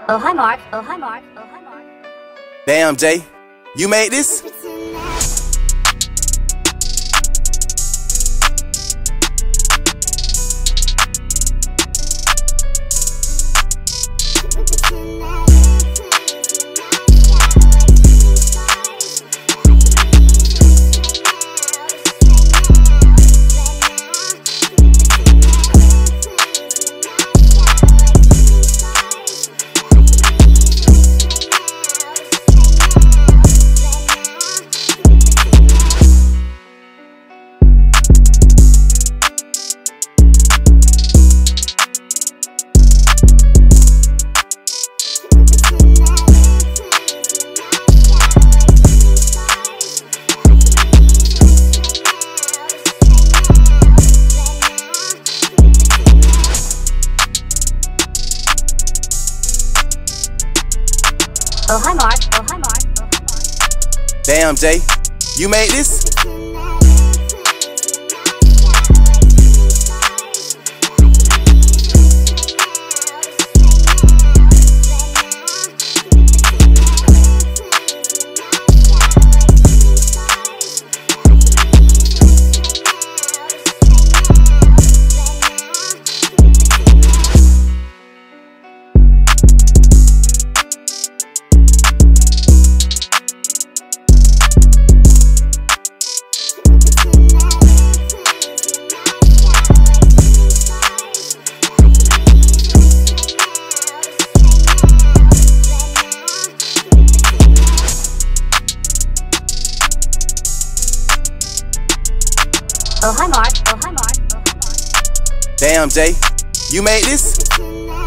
Oh hi Mark, oh hi Mark, oh hi Mark. Damn, Jay, you made this? Oh hi Mark, oh hi Mark, oh hi Mark. Damn, Jay, you made this? Oh hi Mark, oh hi Mark, oh hi Mark. Damn, Jay, you made this?